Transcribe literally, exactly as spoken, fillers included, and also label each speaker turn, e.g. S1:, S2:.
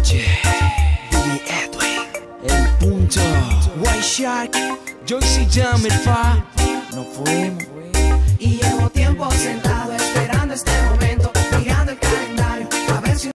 S1: Oye, Billy Edwin, el punto, White Shark, Joyce Jam, el fa. Nos fuimos
S2: y llevo tiempo sentado.